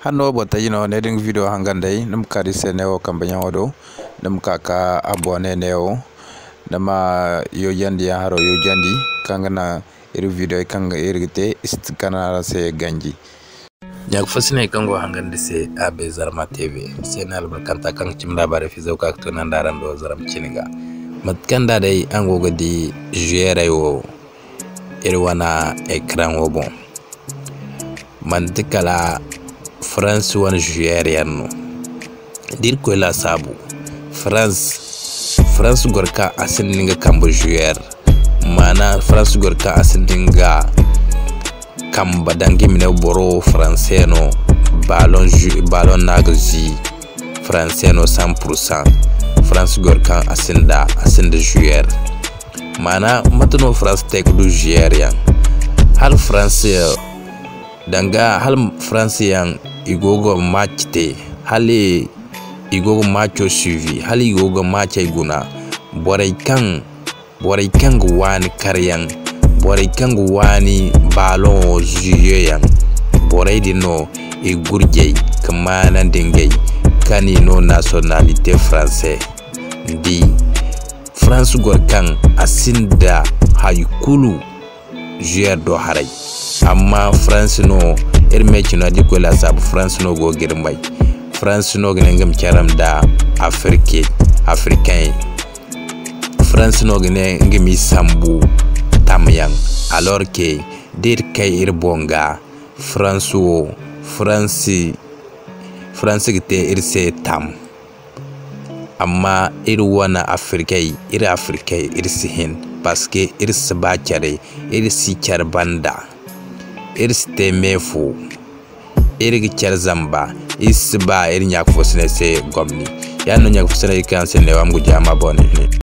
Hanno bota ne ding video hangandai num kari seneo kambanya odo num kaka abone neo nama yo yandi haro yo jandi kangana iri video kanga irigite istikana se ganji nyak fasine kango hangande se abe zarma tv senal barkanta kang cimda bare fi zawka to nandarando zaram ciniga matkanda dai ango gadi jere yo irwana ekran wo bon mantikala France wan joueur yanno dir ko la sabu France gorka asin ninga kambo joueur mana France gorka asin ninga kamba dangi mine boro français no ballon nagzi français no 100% France gorka asin da joueur mana matno France tek du joueur yan hal français danga hal France yang igogo match te hali igogo matcho suivi hali igogo match iguna boray kan wani karyan boray kan wani ballon juye yang boray dino igurjey kamana dingay kani no nationalité français di France gorkan asinda haykulu joueur do haray amma France no irmeci no diko la sab France no go girmay France no ngam charam da africain France no ngami sambu tamyang alors que dir kay irbonga France gite irse tam amma irwana africain irsihin parce que irsba chare irsi charbanda irste mefu irgi char zamba isba irnya fosne se gomni yanno nyak fosne kan se ne wam gu jama bone